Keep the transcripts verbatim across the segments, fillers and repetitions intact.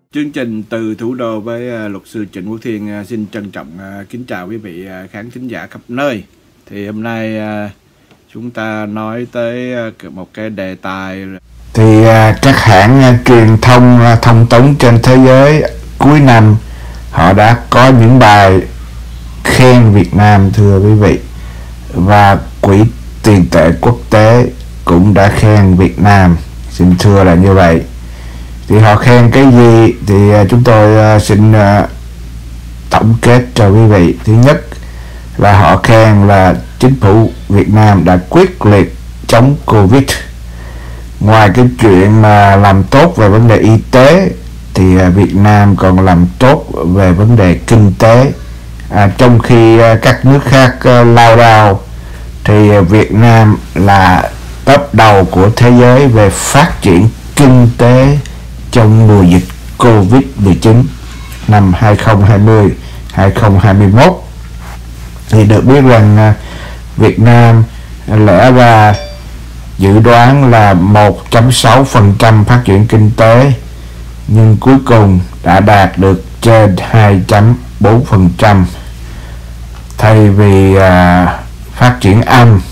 Chương trình từ thủ đô với uh, luật sư Trịnh Quốc Thiên uh, xin trân trọng uh, kính chào quý vị uh, khán thính giả khắp nơi. Thì hôm nay uh, chúng ta nói tới uh, một cái đề tài. Thì uh, các hãng uh, truyền thông uh, thông tấn trên thế giới cuối năm họ đã có những bài khen Việt Nam, thưa quý vị, và Quỹ tiền tệ quốc tế cũng đã khen Việt Nam, xin thưa là như vậy. Thì họ khen cái gì thì chúng tôi xin tổng kết cho quý vị. Thứ nhất là họ khen là chính phủ Việt Nam đã quyết liệt chống Covid. Ngoài cái chuyện mà làm tốt về vấn đề y tế thì Việt Nam còn làm tốt về vấn đề kinh tế. À, trong khi các nước khác lao đao thì Việt Nam là top đầu của thế giới về phát triển kinh tế trong mùa dịch Covid mười chín năm hai không hai không hai không hai mốt. Thì được biết rằng Việt Nam lẽ ra dự đoán là một phẩy sáu phần trăm phát triển kinh tế, nhưng cuối cùng đã đạt được trên hai phẩy bốn phần trăm. Thay vì à, phát triển âm,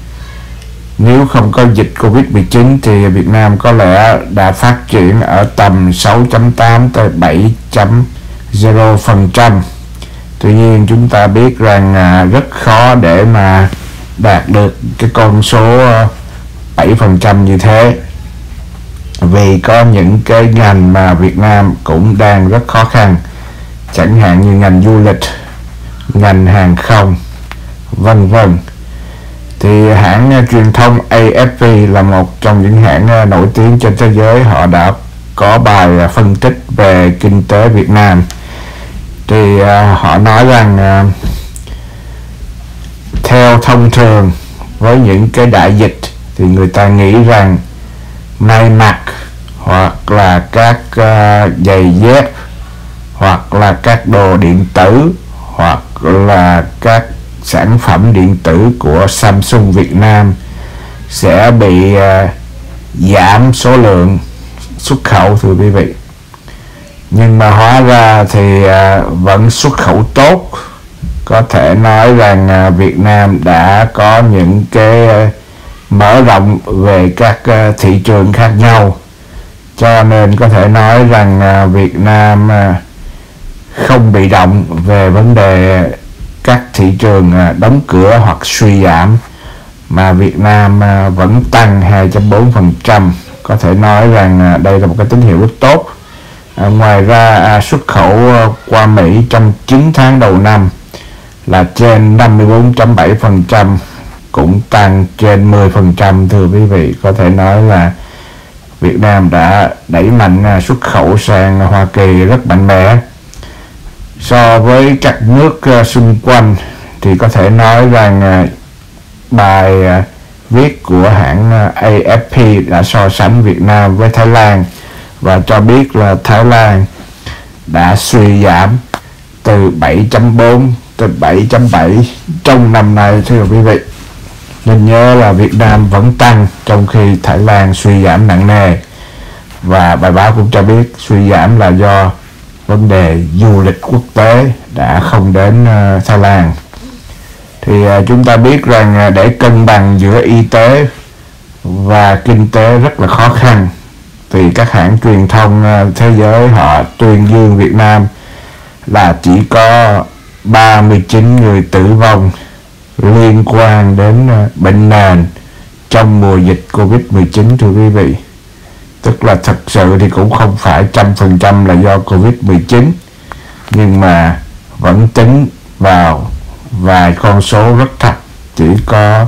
nếu không có dịch Covid mười chín thì Việt Nam có lẽ đã phát triển ở tầm sáu phẩy tám tới bảy phẩy không phần trăm. Tuy nhiên chúng ta biết rằng à, rất khó để mà đạt được cái con số bảy phần trăm như thế, vì có những cái ngành mà Việt Nam cũng đang rất khó khăn, chẳng hạn như ngành du lịch, ngành hàng không, vân vân. Thì hãng truyền thông A F P là một trong những hãng nổi tiếng trên thế giới, họ đã có bài phân tích về kinh tế Việt Nam. Thì uh, họ nói rằng uh, theo thông thường với những cái đại dịch thì người ta nghĩ rằng may mặc hoặc là các uh, giày dép hoặc là các đồ điện tử hoặc là các sản phẩm điện tử của Samsung Việt Nam sẽ bị uh, giảm số lượng xuất khẩu, thưa quý vị. Nhưng mà hóa ra thì uh, vẫn xuất khẩu tốt. Có thể nói rằng uh, Việt Nam đã có những cái uh, mở rộng về các uh, thị trường khác nhau, cho nên có thể nói rằng uh, Việt Nam uh, không bị động về vấn đề các thị trường đóng cửa hoặc suy giảm, mà Việt Nam vẫn tăng hai phẩy bốn phần trăm. Có thể nói rằng đây là một cái tín hiệu rất tốt. À, ngoài ra xuất khẩu qua Mỹ trong chín tháng đầu năm là trên năm mươi bốn phẩy bảy phần trăm, cũng tăng trên mười phần trăm, thưa quý vị. Có thể nói là Việt Nam đã đẩy mạnh xuất khẩu sang Hoa Kỳ rất mạnh mẽ. So với các nước uh, xung quanh thì có thể nói rằng uh, bài uh, viết của hãng uh, A F P đã so sánh Việt Nam với Thái Lan và cho biết là Thái Lan đã suy giảm từ bảy phẩy bốn tới bảy phẩy bảy trong năm nay, thưa quý vị. Nên nhớ là Việt Nam vẫn tăng trong khi Thái Lan suy giảm nặng nề, và bài báo cũng cho biết suy giảm là do vấn đề du lịch quốc tế đã không đến uh, Thái Lan. Thì uh, chúng ta biết rằng uh, để cân bằng giữa y tế và kinh tế rất là khó khăn, thì các hãng truyền thông uh, thế giới họ tuyên dương Việt Nam là chỉ có ba mươi chín người tử vong liên quan đến uh, bệnh nền trong mùa dịch Covid mười chín, thưa quý vị. Tức là thật sự thì cũng không phải trăm phần trăm là do Covid mười chín, nhưng mà vẫn tính vào vài con số rất thấp, chỉ có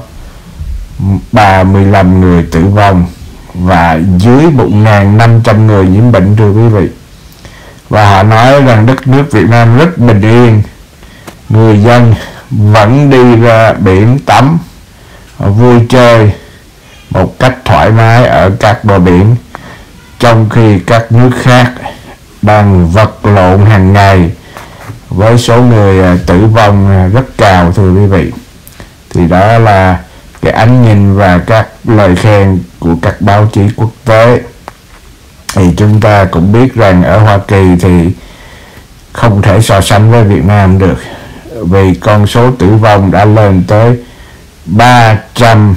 ba mươi lăm người tử vong và dưới một nghìn năm trăm người nhiễm bệnh, thưa quý vị. Và họ nói rằng đất nước Việt Nam rất bình yên, người dân vẫn đi ra biển tắm, vui chơi một cách thoải mái ở các bờ biển, trong khi các nước khác đang vật lộn hàng ngày với số người tử vong rất cao, thưa quý vị. Thì đó là cái ánh nhìn và các lời khen của các báo chí quốc tế. Thì chúng ta cũng biết rằng ở Hoa Kỳ thì không thể so sánh với Việt Nam được, vì con số tử vong đã lên tới ba trăm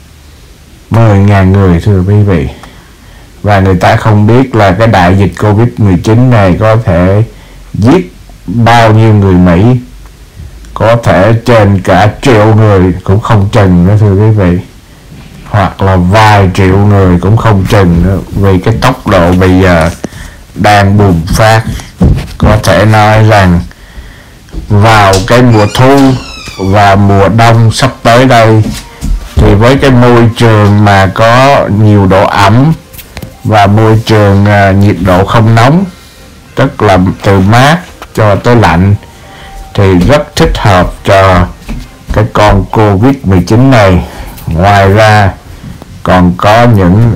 mười nghìn người, thưa quý vị. Và người ta không biết là cái đại dịch Covid mười chín này có thể giết bao nhiêu người Mỹ, có thể trên cả triệu người cũng không chừng nữa, thưa quý vị, hoặc là vài triệu người cũng không chừng nữa, vì cái tốc độ bây giờ đang bùng phát. Có thể nói rằng vào cái mùa thu và mùa đông sắp tới đây, thì với cái môi trường mà có nhiều độ ẩm và môi trường uh, nhiệt độ không nóng, tức là từ mát cho tới lạnh, thì rất thích hợp cho cái con Covid mười chín này. Ngoài ra còn có những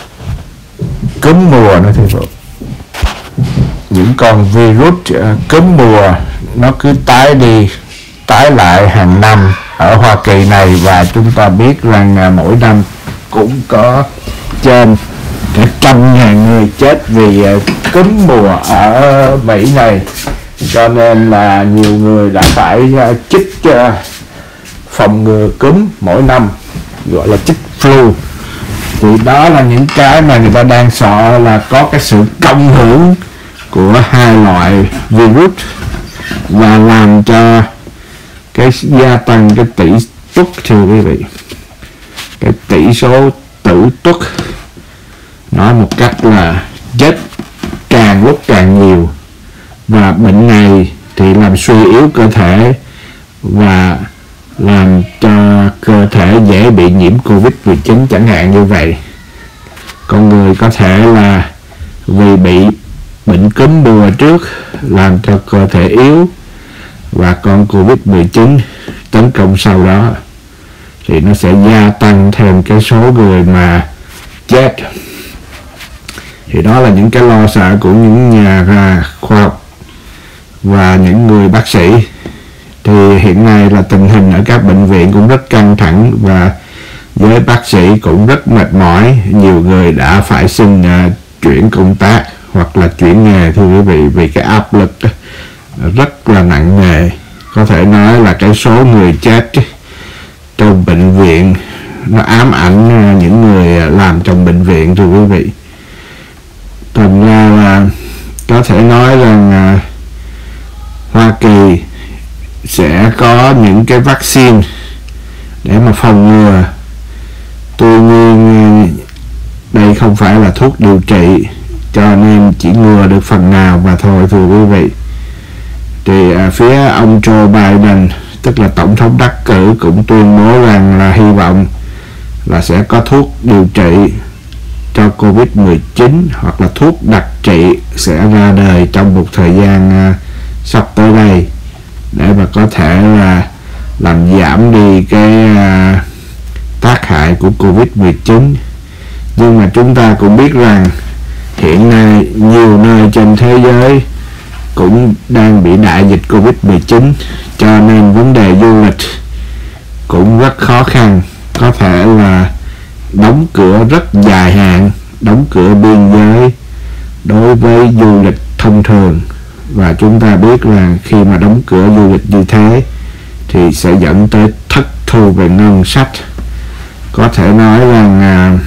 cúm mùa nữa, thưa quý. Những con virus uh, cúm mùa nó cứ tái đi tái lại hàng năm ở Hoa Kỳ này, và chúng ta biết rằng uh, mỗi năm cũng có trên cả trăm ngàn người chết vì uh, cúm mùa ở Mỹ này. Cho nên là nhiều người đã phải uh, chích uh, phòng ngừa cúm mỗi năm, gọi là chích flu. Thì đó là những cái mà người ta đang sợ là có cái sự cộng hưởng của hai loại virus và làm cho cái gia tăng cái tỷ tuất, thưa quý vị, cái tỷ số tử tuất nói một cách là chết càng lúc càng nhiều. Và bệnh này thì làm suy yếu cơ thể và làm cho cơ thể dễ bị nhiễm Covid mười chín chẳng hạn như vậy. Con người có thể là vì bị bệnh cúm mùa trước làm cho cơ thể yếu, và con Covid mười chín tấn công sau đó thì nó sẽ gia tăng thêm cái số người mà chết. Thì đó là những cái lo sợ của những nhà khoa học và những người bác sĩ. Thì hiện nay là tình hình ở các bệnh viện cũng rất căng thẳng, và giới bác sĩ cũng rất mệt mỏi. Nhiều người đã phải xin uh, chuyển công tác hoặc là chuyển nghề, thưa quý vị, vì cái áp lực rất là nặng nề. Có thể nói là cái số người chết trong bệnh viện nó ám ảnh những người làm trong bệnh viện, thưa quý vị. Thành ra là có thể nói rằng uh, Hoa Kỳ sẽ có những cái vaccine để mà phòng ngừa. Tuy nhiên đây không phải là thuốc điều trị, cho nên chỉ ngừa được phần nào mà thôi, thưa quý vị. Thì à, phía ông Joe Biden, tức là tổng thống đắc cử, cũng tuyên bố rằng là hy vọng là sẽ có thuốc điều trị cho Covid mười chín hoặc là thuốc đặc trị sẽ ra đời trong một thời gian à, sắp tới đây, để mà có thể là làm giảm đi cái uh, tác hại của Covid mười chín. Nhưng mà chúng ta cũng biết rằng hiện nay nhiều nơi trên thế giới cũng đang bị đại dịch Covid mười chín, cho nên vấn đề du lịch cũng rất khó khăn. Có thể là đóng cửa rất dài hạn, đóng cửa biên giới đối với du lịch thông thường. Và chúng ta biết rằng khi mà đóng cửa du lịch như thế thì sẽ dẫn tới thất thu về ngân sách. Có thể nói rằng à,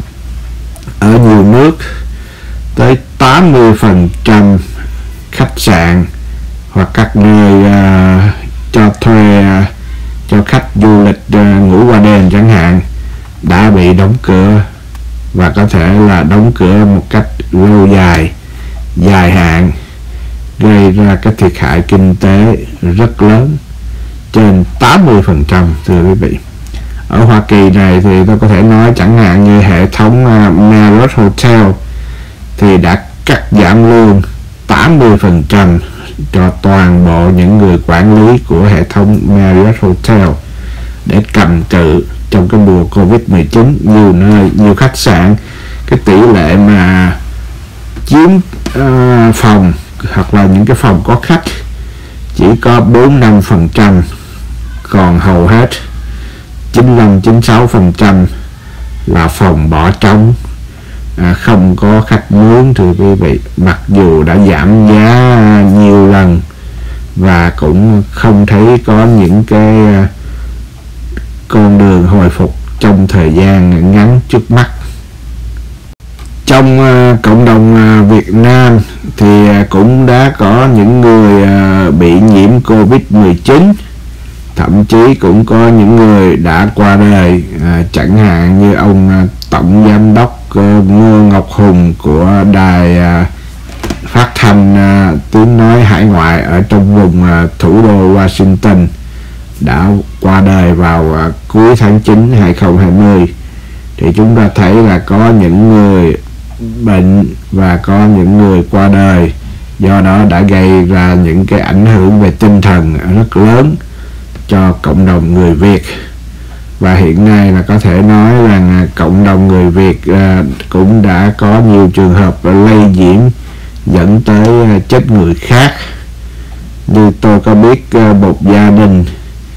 ở nhiều nước tới tám mươi phần trăm khách sạn hoặc các nơi à, cho thuê à, cho khách du lịch à, ngủ qua đêm chẳng hạn đã bị đóng cửa, và có thể là đóng cửa một cách lâu dài, dài hạn, gây ra cái thiệt hại kinh tế rất lớn, trên tám mươi phần trăm, thưa quý vị. Ở Hoa Kỳ này thì tôi có thể nói chẳng hạn như hệ thống uh, Marriott Hotel thì đã cắt giảm lương tám mươi phần trăm cho toàn bộ những người quản lý của hệ thống Marriott Hotel để cầm cự trong cái mùa Covid mười chín. Nhiều nơi, nhiều khách sạn, cái tỷ lệ mà chiếm uh, phòng hoặc là những cái phòng có khách chỉ có bốn năm phần trăm, còn hầu hết chín mươi lăm chín mươi sáu phần trăm là phòng bỏ trống. à, không có khách mướn thưa quý vị, mặc dù đã giảm giá nhiều lần và cũng không thấy có những cái con đường hồi phục trong thời gian ngắn trước mắt. Trong uh, cộng đồng uh, Việt Nam thì uh, cũng đã có những người uh, bị nhiễm Covid mười chín, thậm chí cũng có những người đã qua đời, uh, chẳng hạn như ông uh, Tổng Giám đốc uh, Ngô Ngọc Hùng của đài uh, phát thanh uh, tiếng nói hải ngoại ở trong vùng uh, thủ đô Washington đã qua đời vào uh, cuối tháng chín hai nghìn không trăm hai mươi. Thì chúng ta thấy là có những người bệnh và có những người qua đời, do đó đã gây ra những cái ảnh hưởng về tinh thần rất lớn cho cộng đồng người Việt. Và hiện nay là có thể nói rằng cộng đồng người Việt uh, cũng đã có nhiều trường hợp lây nhiễm dẫn tới uh, chết người khác. Như tôi có biết uh, một gia đình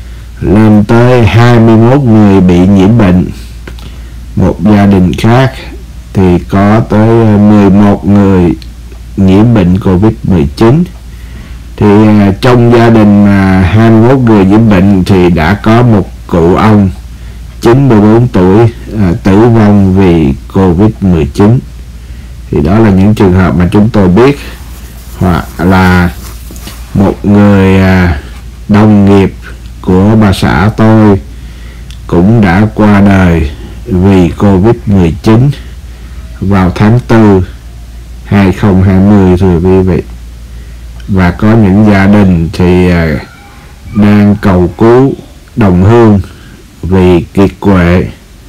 lên tới hai mươi mốt người bị nhiễm bệnh, một gia đình khác thì có tới mười một người nhiễm bệnh Covid mười chín. Thì uh, trong gia đình mà uh, hai mươi mốt người nhiễm bệnh thì đã có một cụ ông chín mươi bốn tuổi uh, tử vong vì Covid mười chín. Thì đó là những trường hợp mà chúng tôi biết. Hoặc là một người uh, đồng nghiệp của bà xã tôi cũng đã qua đời vì Covid mười chín vào tháng tư hai nghìn không trăm hai mươi thưa quý vị. Và có những gia đình thì uh, đang cầu cứu đồng hương vì kiệt quệ.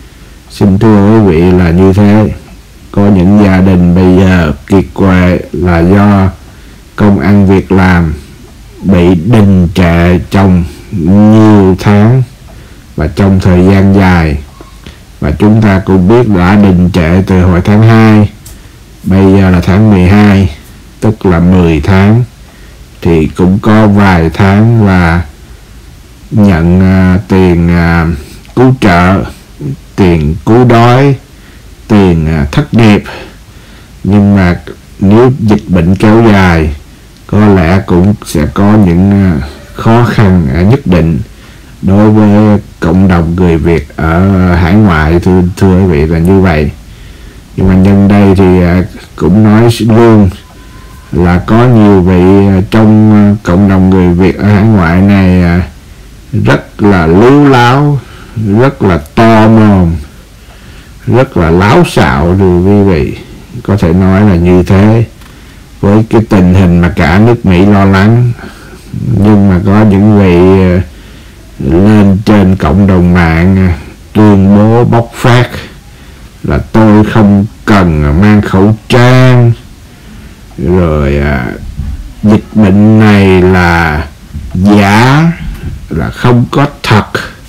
Xin thưa quý vị là như thế. Có những gia đình bây giờ kiệt quệ là do công ăn việc làm bị đình trệ trong nhiều tháng và trong thời gian dài. Và chúng ta cũng biết đã đình trệ từ hồi tháng hai, bây giờ là tháng mười hai, tức là mười tháng. Thì cũng có vài tháng là nhận uh, tiền uh, cứu trợ, tiền cứu đói, tiền uh, thất nghiệp. Nhưng mà nếu dịch bệnh kéo dài, có lẽ cũng sẽ có những uh, khó khăn uh, nhất định đối với cộng đồng người Việt ở hải ngoại, thưa, thưa quý vị là như vậy. Nhưng mà nhân đây thì uh, cũng nói luôn là có nhiều vị trong cộng đồng người Việt ở hải ngoại này rất là líu láo, rất là to mồm, rất là láo xạo thưa quý vị. Có thể nói là như thế với cái tình hình mà cả nước Mỹ lo lắng. Nhưng mà có những vị lên trên cộng đồng mạng tuyên bố bóc phát là tôi không cần mang khẩu trang, rồi à, dịch bệnh này là giả, là không có thật,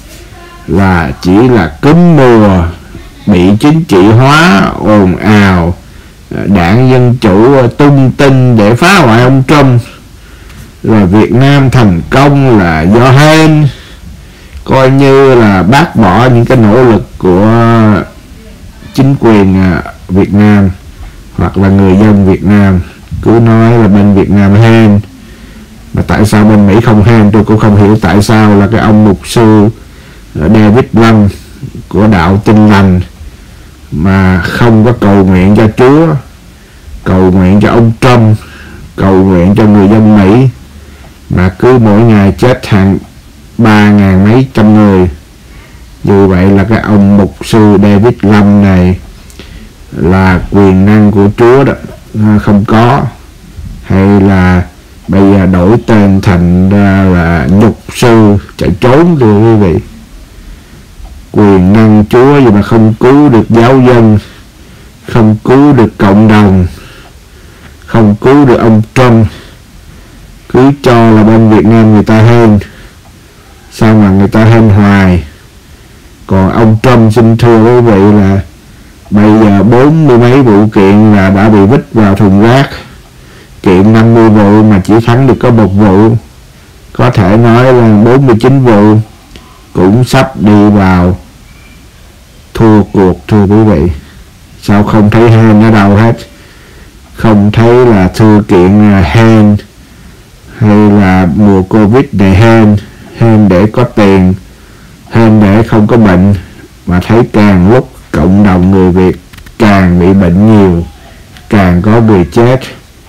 là chỉ là cúm mùa bị chính trị hóa, ồn ào, đảng Dân Chủ tung tin để phá hoại ông Trump, rồi Việt Nam thành công là do hên, coi như là bác bỏ những cái nỗ lực của chính quyền Việt Nam hoặc là người dân Việt Nam. Cứ nói là bên Việt Nam hên, mà tại sao bên Mỹ không hên tôi cũng không hiểu. Tại sao là cái ông mục sư David Lâm của đạo Tin Lành mà không có cầu nguyện cho Chúa, cầu nguyện cho ông Trump, cầu nguyện cho người dân Mỹ, mà cứ mỗi ngày chết hàng ba ngàn mấy trăm người. Như vậy là cái ông mục sư David Lâm này là quyền năng của Chúa đó không có, hay là bây giờ đổi tên thành ra là nhục sư chạy trốn thưa quý vị. Quyền năng Chúa gì mà không cứu được giáo dân, không cứu được cộng đồng, không cứu được ông Trump, cứ cho là bên Việt Nam người ta hên. Sao mà người ta hên hoài. Còn ông Trump xin thưa quý vị là bây giờ bốn mươi mấy vụ kiện là đã bị vứt vào thùng rác. Kiện năm mươi vụ mà chỉ thắng được có một vụ. Có thể nói là bốn mươi chín vụ cũng sắp đi vào thua cuộc thưa quý vị. Sao không thấy hên ở đâu hết, không thấy là thư kiện hên hay là mùa Covid này hên, hên để có tiền, hên để không có bệnh, mà thấy càng lúc cộng đồng người Việt càng bị bệnh nhiều, càng có người chết.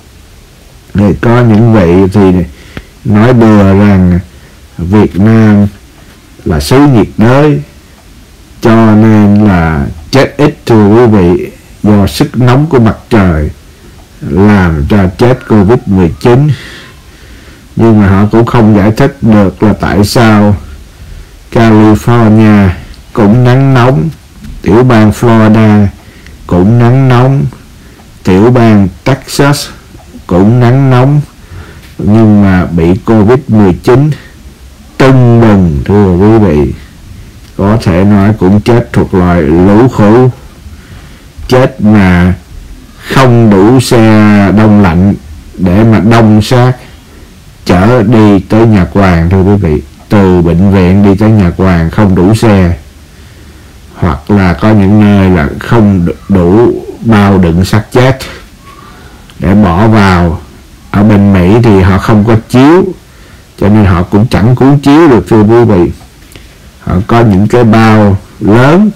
Để có những vị thì nói bừa rằng Việt Nam là xứ nhiệt đới cho nên là chết ít, thưa quý vị, do sức nóng của mặt trời làm cho chết Covid mười chín. Nhưng mà họ cũng không giải thích được là tại sao California cũng nắng nóng, tiểu bang Florida cũng nắng nóng, tiểu bang Texas cũng nắng nóng, nhưng mà bị Covid mười chín tưng bừng, thưa quý vị. Có thể nói cũng chết thuộc loại lũ khủ, chết mà không đủ xe đông lạnh để mà đông xác chở đi tới Nhật Hoàng, thưa quý vị. Từ bệnh viện đi tới Nhật Hoàng không đủ xe, hoặc là có những nơi là không đủ bao đựng xác chết để bỏ vào. Ở bên Mỹ thì họ không có chiếu, cho nên họ cũng chẳng cuốn chiếu được, thưa quý vị. Họ có những cái bao lớn,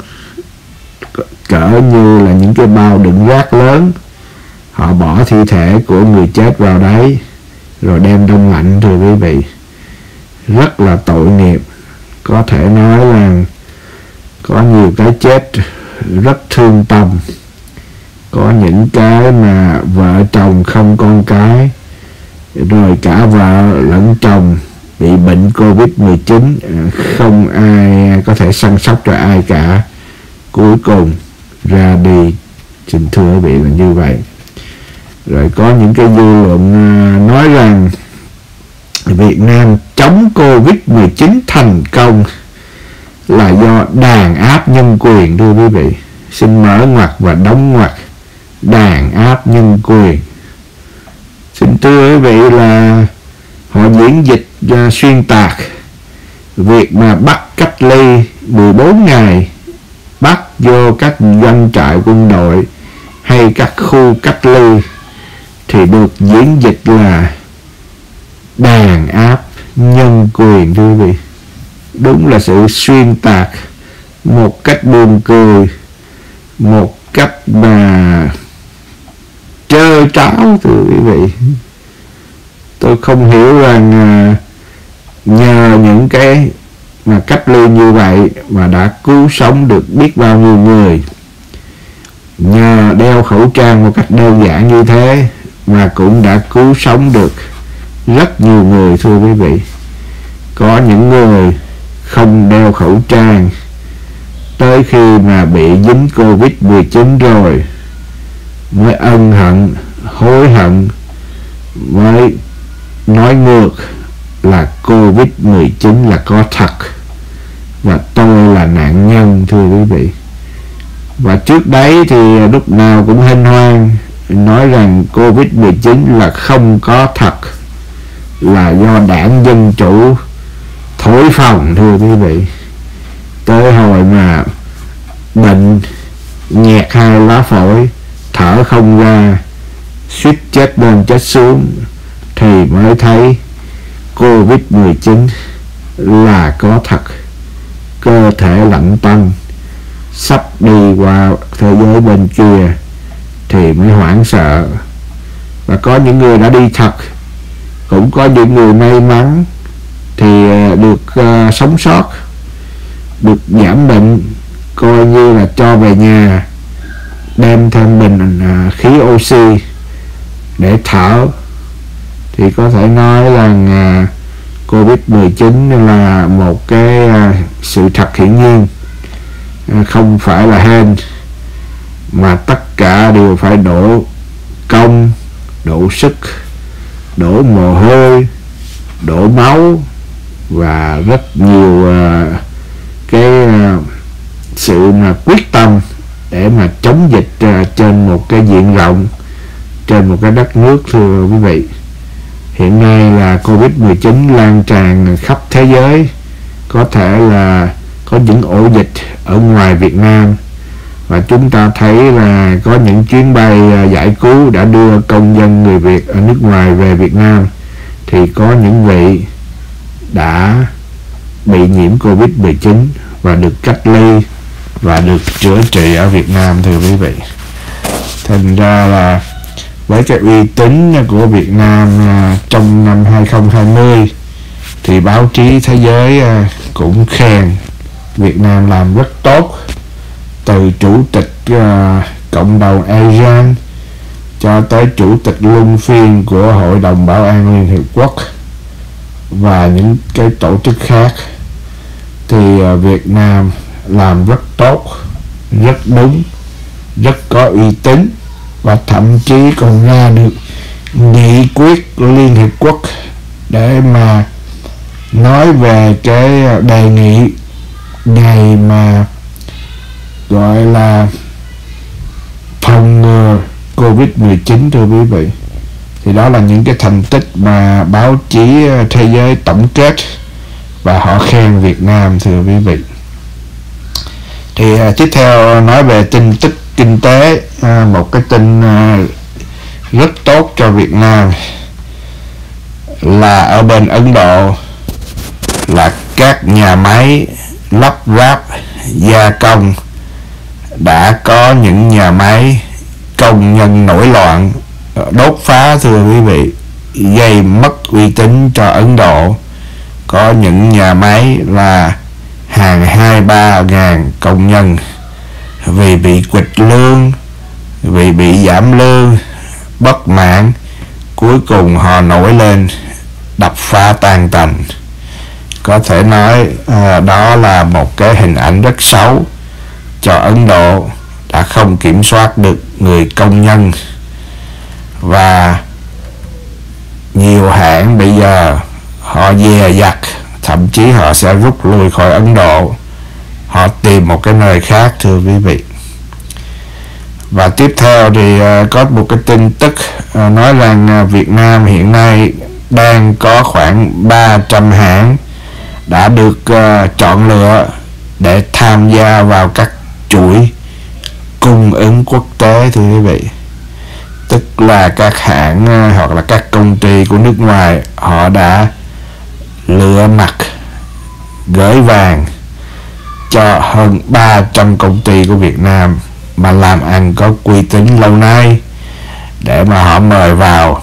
cỡ như là những cái bao đựng rác lớn, họ bỏ thi thể của người chết vào đấy rồi đem đông lạnh, thưa quý vị. Rất là tội nghiệp. Có thể nói là có nhiều cái chết rất thương tâm, có những cái mà vợ chồng không con cái, rồi cả vợ lẫn chồng bị bệnh Covid mười chín, không ai có thể săn sóc cho ai cả, cuối cùng ra đi. Xin thưa quý vị là như vậy. Rồi có những cái dư luận nói rằng Việt Nam chống Covid mười chín thành công là do đàn áp nhân quyền, thưa quý vị. Xin mở ngoặc và đóng ngoặc. Đàn áp nhân quyền. Xin thưa quý vị là họ diễn dịch uh, xuyên tạc việc mà bắt cách ly mười bốn ngày, bắt vô các doanh trại quân đội hay các khu cách ly thì được diễn dịch là đàn áp nhân quyền, thưa quý vị. Đúng là sự xuyên tạc một cách buồn cười, một cách mà trơ tráo, thưa quý vị. Tôi không hiểu rằng nhờ những cái mà cách ly như vậy mà đã cứu sống được biết bao nhiêu người. Nhờ đeo khẩu trang một cách đơn giản như thế mà cũng đã cứu sống được rất nhiều người, thưa quý vị. Có những người không đeo khẩu trang, tới khi mà bị dính Covid mười chín rồi mới ân hận, hối hận, mới nói ngược là Covid mười chín là có thật và tôi là nạn nhân, thưa quý vị. Và trước đấy thì lúc nào cũng hân hoan nói rằng Covid mười chín là không có thật, là do đảng Dân Chủ thổi phồng, thưa quý vị. Tới hồi mà bệnh nhẹt hai lá phổi, thở không ra, suýt chết lên chết xuống thì mới thấy Covid mười chín là có thật. Cơ thể lạnh tanh, sắp đi qua thế giới bên kia thì mới hoảng sợ. Và có những người đã đi thật, cũng có những người may mắn thì được uh, sống sót, được giảm bệnh, coi như là cho về nhà, đem thêm bình uh, khí oxy để thở. Thì có thể nói rằng uh, Covid mười chín là một cái uh, sự thật hiển nhiên, uh, không phải là hên, mà tất cả đều phải đổ công, đổ sức, đổ mồ hôi, đổ máu và rất nhiều uh, cái uh, sự mà quyết tâm để mà chống dịch uh, trên một cái diện rộng, trên một cái đất nước, thưa quý vị. Hiện nay là Covid mười chín lan tràn khắp thế giới, có thể là có những ổ dịch ở ngoài Việt Nam, Và chúng ta thấy là có những chuyến bay giải cứu đã đưa công dân người Việt ở nước ngoài về Việt Nam, thì có những vị đã bị nhiễm Covid mười chín và được cách ly và được chữa trị ở Việt Nam, thưa quý vị. Thành ra là với cái uy tín của Việt Nam trong năm hai không hai không thì báo chí thế giới cũng khen Việt Nam làm rất tốt, từ chủ tịch uh, cộng đồng ASEAN cho tới chủ tịch luân phiên của Hội đồng Bảo an Liên Hiệp Quốc và những cái tổ chức khác, thì uh, Việt Nam làm rất tốt, rất đúng, rất có uy tín, và thậm chí còn ra được nghị quyết của Liên Hiệp Quốc để mà nói về cái đề nghị ngày mà gọi là phòng ngừa Covid mười chín, thưa quý vị. Thì đó là những cái thành tích mà báo chí thế giới tổng kết và họ khen Việt Nam, thưa quý vị. Thì uh, tiếp theo nói về tin tức kinh tế, uh, một cái tin uh, rất tốt cho Việt Nam là ở bên Ấn Độ là các nhà máy lắp ráp gia công đã có những nhà máy công nhân nổi loạn đốt phá, thưa quý vị, gây mất uy tín cho Ấn Độ. Có những nhà máy là hàng hai ba ngàn công nhân vì bị quỵt lương, vì bị giảm lương, bất mãn, cuối cùng họ nổi lên đập phá tan tành. Có thể nói à, đó là một cái hình ảnh rất xấu cho Ấn Độ, đã không kiểm soát được người công nhân, và nhiều hãng bây giờ họ dè dặt, thậm chí họ sẽ rút lui khỏi Ấn Độ, họ tìm một cái nơi khác, thưa quý vị. Và tiếp theo thì uh, có một cái tin tức uh, nói rằng uh, Việt Nam hiện nay đang có khoảng ba trăm hãng đã được uh, chọn lựa để tham gia vào các chuỗi cung ứng quốc tế, thưa quý vị. Tức là các hãng uh, hoặc là các công ty của nước ngoài họ đã lựa mặt gửi vàng cho hơn ba trăm công ty của Việt Nam mà làm ăn có uy tín lâu nay, để mà họ mời vào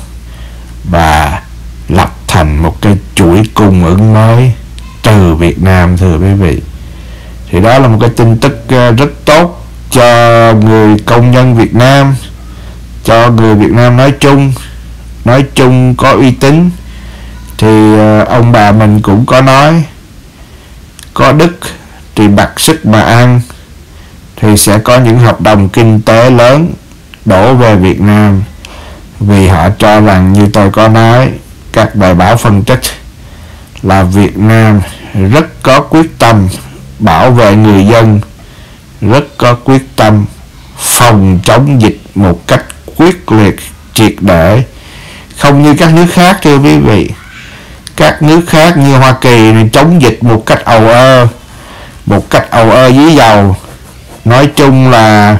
và lập thành một cái chuỗi cung ứng mới từ Việt Nam, thưa quý vị. Thì đó là một cái tin tức rất tốt cho người công nhân Việt Nam, cho người Việt Nam nói chung, nói chung có uy tín. Thì ông bà mình cũng có nói, có đức thì bạc sức mà ăn, thì sẽ có những hợp đồng kinh tế lớn đổ về Việt Nam, vì họ cho rằng, như tôi có nói, các bài báo phân tích là Việt Nam rất có quyết tâm bảo vệ người dân, rất có quyết tâm phòng chống dịch một cách quyết liệt, triệt để, không như các nước khác, thưa quý vị. Các nước khác như Hoa Kỳ này chống dịch một cách ầu ơ, một cách ầu ơ dí dầu, nói chung là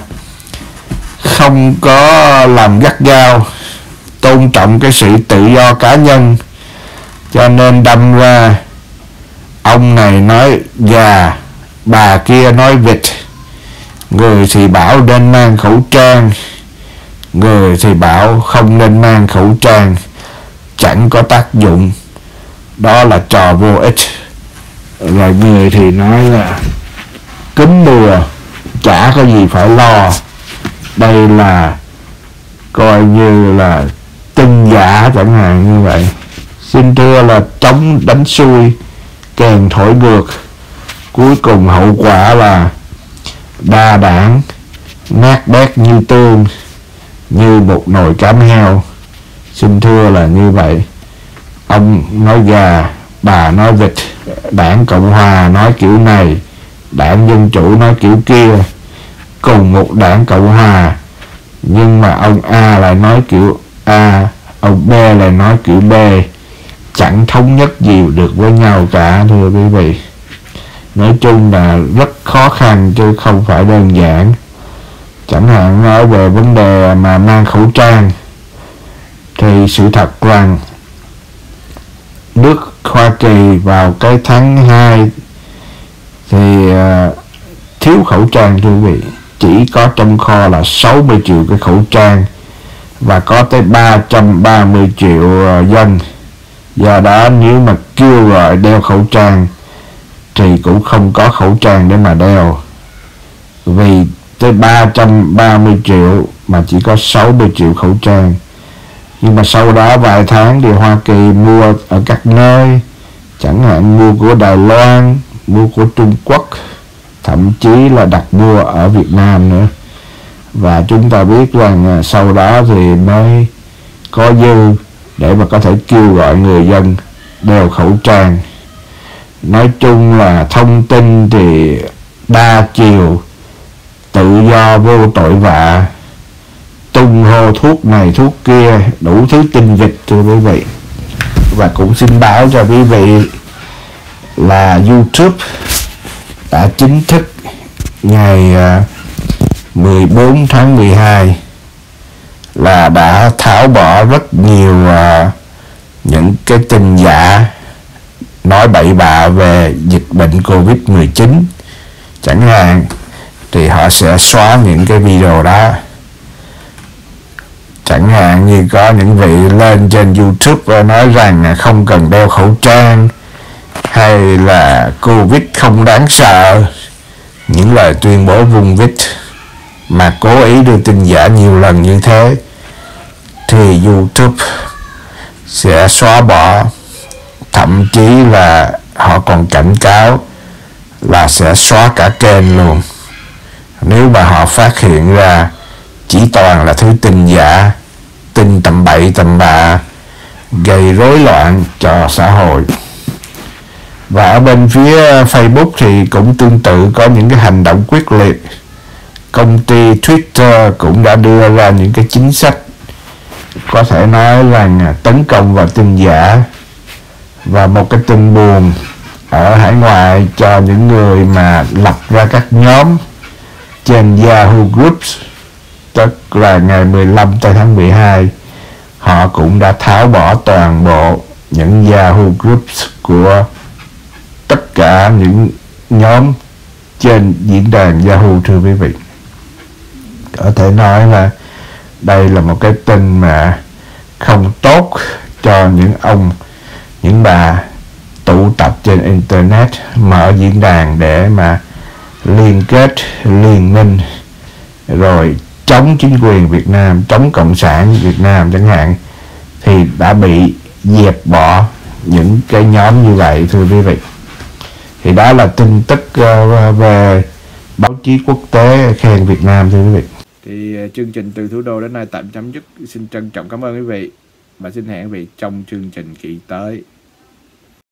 không có làm gắt gao, tôn trọng cái sự tự do cá nhân, cho nên đâm ra ông này nói gà, bà kia nói vịt, người thì bảo nên mang khẩu trang, người thì bảo không nên mang khẩu trang, chẳng có tác dụng, đó là trò vô ích. Rồi người thì nói là cúm mùa chả có gì phải lo, đây là coi như là tin giả chẳng hạn như vậy. Xin thưa là chống đánh xuôi, kèn thổi ngược, cuối cùng hậu quả là đa đảng, nát bét như tương, như một nồi cám heo. Xin thưa là như vậy. Ông nói gà, bà nói vịt, đảng Cộng Hòa nói kiểu này, đảng Dân Chủ nói kiểu kia, cùng một đảng Cộng Hòa, nhưng mà ông A lại nói kiểu A, ông B lại nói kiểu B, chẳng thống nhất gì được với nhau cả, thưa quý vị. Nói chung là rất khó khăn chứ không phải đơn giản. Chẳng hạn nói về vấn đề mà mang khẩu trang, thì sự thật rằng nước Hoa Kỳ vào cái tháng hai thì uh, thiếu khẩu trang, thưa quý vị. Chỉ có trong kho là sáu mươi triệu cái khẩu trang và có tới ba trăm ba mươi triệu uh, dân. Do đó nếu mà kêu gọi đeo khẩu trang thì cũng không có khẩu trang để mà đeo, vì tới ba trăm ba mươi triệu mà chỉ có sáu mươi triệu khẩu trang. Nhưng mà sau đó vài tháng thì Hoa Kỳ mua ở các nơi, chẳng hạn mua của Đài Loan, mua của Trung Quốc, thậm chí là đặt mua ở Việt Nam nữa. Và chúng ta biết rằng sau đó thì mới có dư để mà có thể kêu gọi người dân đeo khẩu trang. Nói chung là thông tin thì đa chiều, tự do vô tội vạ, tung hô thuốc này thuốc kia, đủ thứ tin vịt, thưa quý vị. Và cũng xin báo cho quý vị là YouTube đã chính thức ngày mười bốn tháng mười hai là đã tháo bỏ rất nhiều uh, những cái tin giả nói bậy bạ về dịch bệnh Covid mười chín. Chẳng hạn thì họ sẽ xóa những cái video đó. Chẳng hạn như có những vị lên trên YouTube nói rằng không cần đeo khẩu trang, hay là Covid không đáng sợ, những lời tuyên bố vung vít mà cố ý đưa tin giả nhiều lần như thế, thì YouTube sẽ xóa bỏ. Thậm chí là họ còn cảnh cáo là sẽ xóa cả kênh luôn, nếu mà họ phát hiện ra chỉ toàn là thứ tin giả, tin tầm bậy tầm bạ, gây rối loạn cho xã hội. Và ở bên phía Facebook thì cũng tương tự, có những cái hành động quyết liệt. Công ty Twitter cũng đã đưa ra những cái chính sách có thể nói là tấn công vào tin giả. Và một cái tin buồn ở hải ngoại cho những người mà lập ra các nhóm trên Yahoo Groups, tức là ngày mười lăm tháng mười hai, họ cũng đã tháo bỏ toàn bộ những Yahoo Groups của tất cả những nhóm trên diễn đàn Yahoo, thưa quý vị. Có thể nói là đây là một cái tin mà không tốt cho những ông, những bà tụ tập trên Internet, mở diễn đàn để mà liên kết, liên minh, rồi chống chính quyền Việt Nam, chống Cộng sản Việt Nam chẳng hạn, thì đã bị dẹp bỏ những cái nhóm như vậy, thưa quý vị. Thì đó là tin tức uh, về báo chí quốc tế khen Việt Nam, thưa quý vị. Thì uh, chương trình Từ Thủ Đô đến nay tạm chấm dứt. Xin trân trọng cảm ơn quý vị và xin hẹn quý vị trong chương trình kỳ tới.